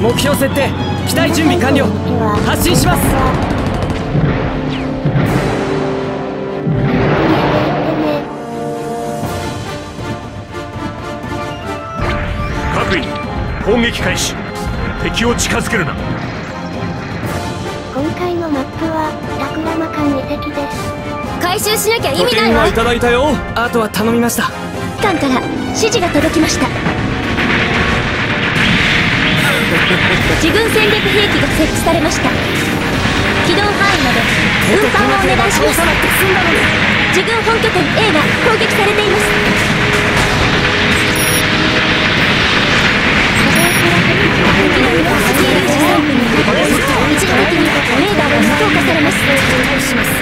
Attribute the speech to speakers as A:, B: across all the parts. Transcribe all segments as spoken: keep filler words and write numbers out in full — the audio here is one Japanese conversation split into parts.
A: 目標設定、機体準備完了。発進します。
B: 各員、攻撃開始。敵を近づけるな。
C: 今回のマップはタクラマカン遺跡です。
D: 回収しなきゃ意味ないわ。
A: いただいたよ。あとは頼みました。
D: 機関から指示が届きました。自軍戦略兵器が設置されました。機動範囲まで運搬をお願いします。自軍本拠点 A が攻撃されています。敵のミノフスキー粒子さんぶんに一時的にレーダーが無効化されます。します。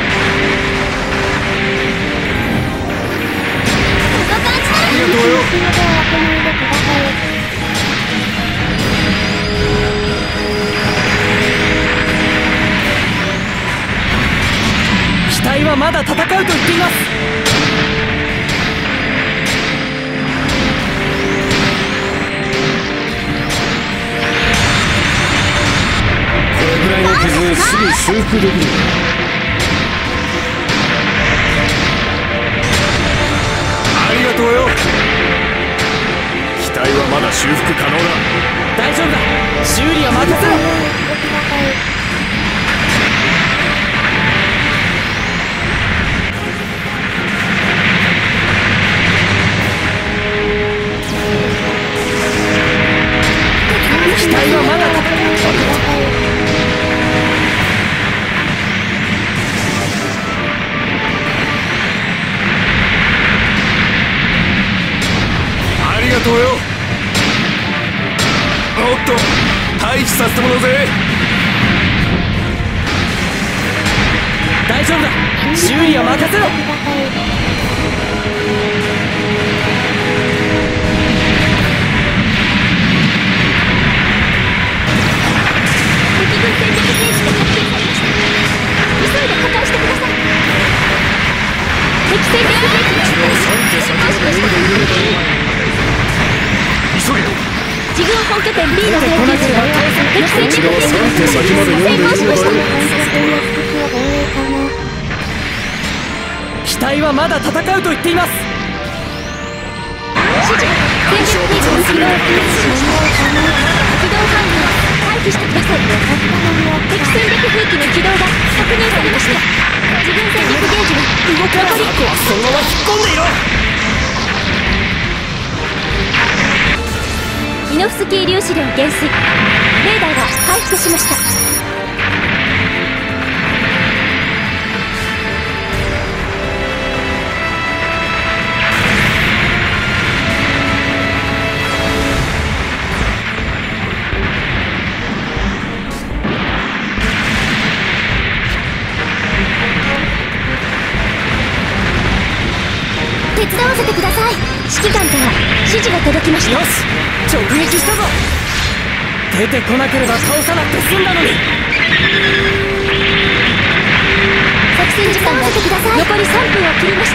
D: ご感知なら。
C: ありがとうよ。お手に入れください。
A: 機体はまだ戦うと言っています。
B: これぐらいの傷ですぐ修復できる。ありがとうよ。機体はまだ修復可能だ。
A: 大丈夫だ。修理は任せろ。機体はまだ戦う。
B: ありがとうよ。おっと、退避させてもらうぜ。
A: 大丈夫だ。修理は任せろ。
D: 自軍本拠点 B の研究所が敵戦略兵器の成功しました。
A: 機体はまだ戦うと言っています。
D: 指示、戦略兵器の機動機動範囲を回避してください。敵戦略兵器の起動が確認されました。自軍戦略ゲージが動かない。
A: そのまま引っ込んでいろ。
D: ミノフスキー粒子量減衰。レーダーが回復しました。手伝わせてください。指揮官から指示が届きました。
A: よし、直撃したぞ。出てこなければ倒さなくて済んだのに。
D: 作戦時間が残りさんぷんを切りました。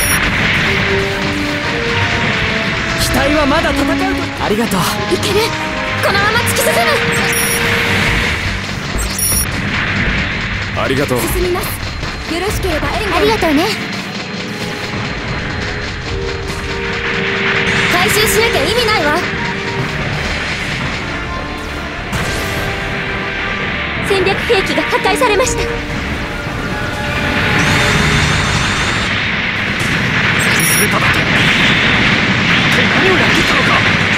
A: 機体はまだ戦うと。ありがとう。
D: いける。このまま突き進む。
B: ありがとう。
D: 進みます。よろしければ援護。ありがとうね。回収しなきゃ意味ないわ。戦略兵器が破壊されました。
B: 崩れただと。一体何をやっていたのか。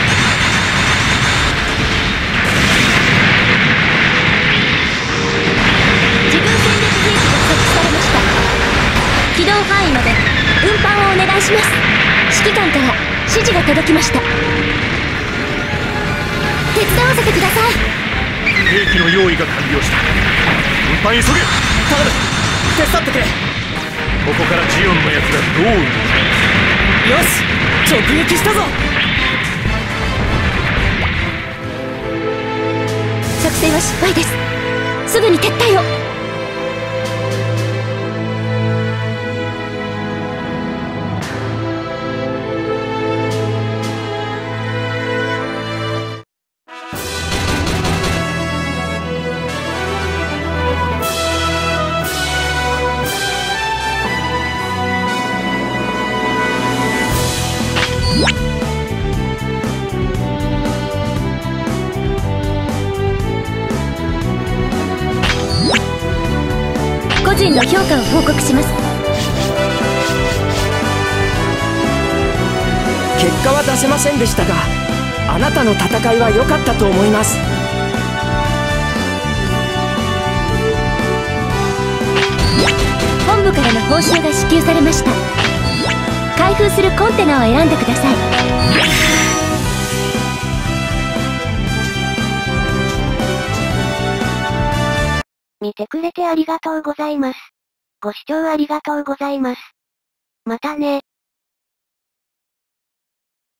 D: 自軍戦略兵器が設置されました。機動範囲まで運搬をお願いします。指揮官から指示が届きました。手伝わせてください。
B: 兵器の用意が完了した。運搬急げ。
A: 頼む、手伝ってくれ。
B: ここからジオンのやつがどう動く。
A: よし、直撃したぞ。
D: 作戦は失敗です。すぐに撤退を。 の評価を報告します。
A: 結果は出せませんでしたが、あなたの戦いは良かったと思います。
D: 本部からの報酬が支給されました。開封するコンテナを選んでください。
C: 見てくれてありがとうございます。ご視聴ありがとうございます。またね。